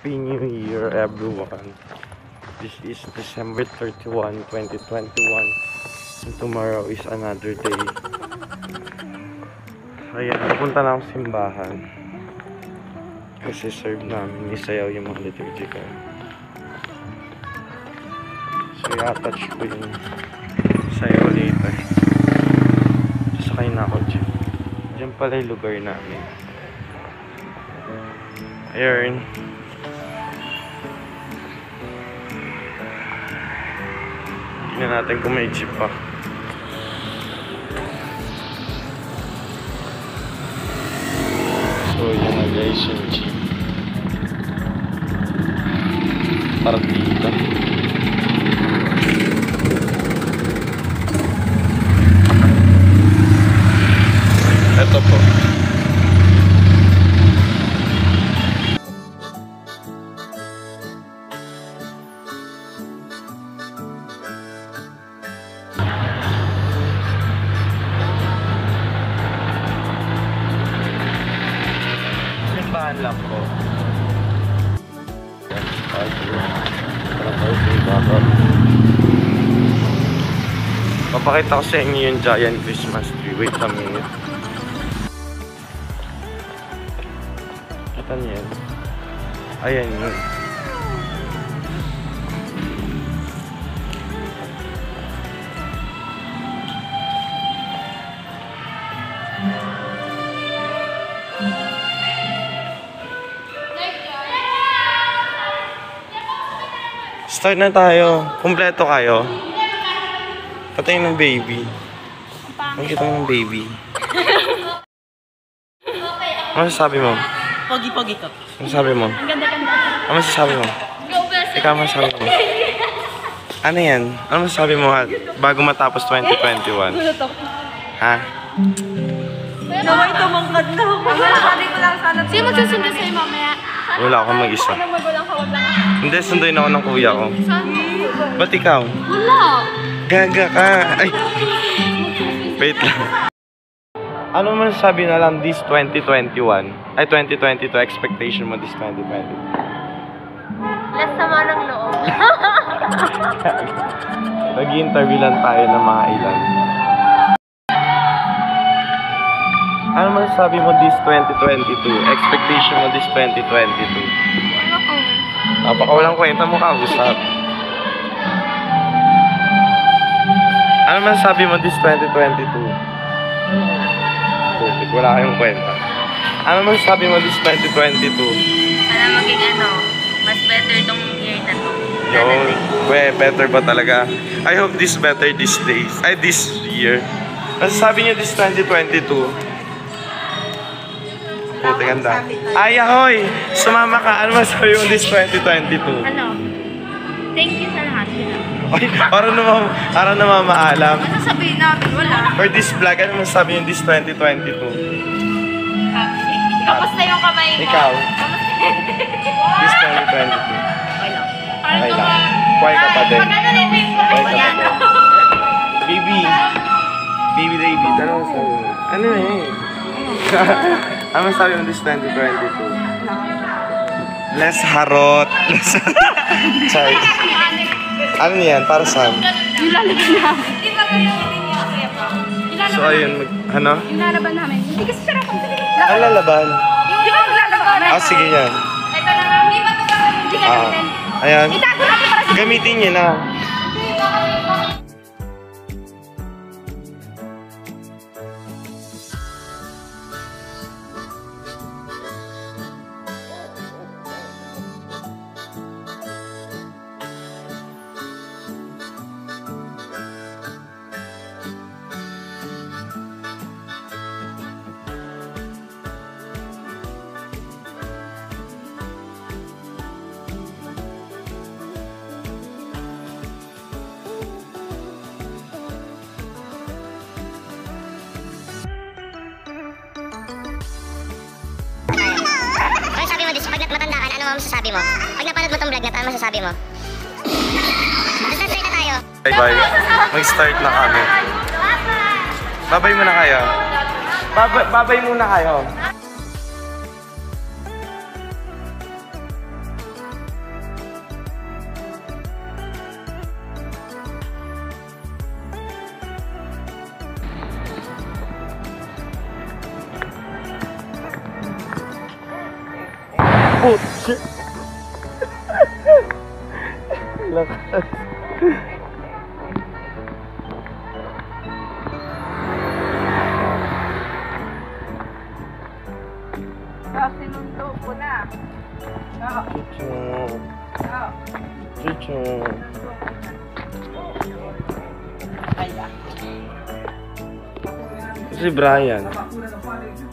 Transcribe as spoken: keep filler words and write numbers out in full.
Happy New Year, everyone. This is December thirty-first, twenty twenty-one. And tomorrow is another day. Ayan, napunta na akong simbahan. Kasi serve namin, isayaw yung mga liturgical. So, i-attach ko yung sayaw later. Sasakay na ako dyan. Dyan pala yung lugar namin. Ayan. Tingnan natin kung may jeep pa. So, yun na guys yung jeep. Partida. Ito po. Simbahan lang po. Papakita ko sa inyo yung giant Christmas tree. Wait a minute. Kita niyo yan? Ayan yun. Start na tayo. Kumpleto kayo. Patayin ng baby. Nakikita mo ng baby. Ano masasabi mo? Pogi-pogi ka. Ano masasabi mo? Ang ganda-ganda. Ano masasabi mo? Ikaw masasabi mo? Ano yan? Ano masasabi mo bago matapos twenty twenty-one? Ha? Naway tumangkad na ako. Sabi ko lang sana. Sino magsusundo sa'yo mamaya? Wala akong mag-isa. Ano magulang ka? Wag lang. Hindi, sunduin ako ng kuya ko. Saan? Ba't ikaw? Wala. Gaga ka. Ay. Wait lang. Ano man sabi na lang this twenty twenty-one? Ay, twenty twenty-two. Expectation mo this twenty twenty-two? Less sama ng loob. Nag-interview lang tayo ng mga ilan. Ano man sabi mo this twenty twenty-two? Expectation mo this twenty twenty-two? Wala ko. Napakawalang kwenta mo kausap. Ano man sabi mo this twenty twenty-two? Putik, wala kayong kwenta. Ano man sabi mo this twenty twenty-two? Sana maging ano, mas better tong year na to. Yung, we, better ba talaga? I hope this better these days. Ay, this year. Ano sabi niyo this twenty twenty-two? Putik, ganda. Ay, ahoy! Sumama ka. Ano masabi mo this twenty twenty-two? Ano? Thank you sa lahat. Ay, para naman, para naman maalam. Ano sabihin namin? Wala. For this vlog, ano masabi niyo this twenty twenty-two? Kamusta yung kamay mo? Ikaw? This twenty twenty-two. Okay lang. Okay lang. Kuhay ka pa din. Pag ano na yung Kuhay ka pa yan. din. Baby. Baby David. Ano masabi mo? Ano eh? Ano masabi mo this twenty twenty-two? Less harot. Less sorry. Ano yan? Para saan? Ilalagay namin. Di ba kayo hindi niya kaya pa? So ayun, mag, ano? Yung lalaban namin. Hindi kasi pero kung Ang lalaban? di ba maglalaban? Ah, sige yan. Ito na lang. Di ba ito ba? Hindi ka Ah, natin. ayan. Itago natin para sa... Gamitin niyo na. Pag matanda ka, ano ang masasabi mo? Pag napanood mo tong vlog na to, ano masasabi mo? Basta start na tayo. Bye bye. Mag-start na kami. Babay muna kayo. Babay, babay muna kayo. Putya. Lakas. Sinundo ko na. Chuchu. Chuchu. Si Brian.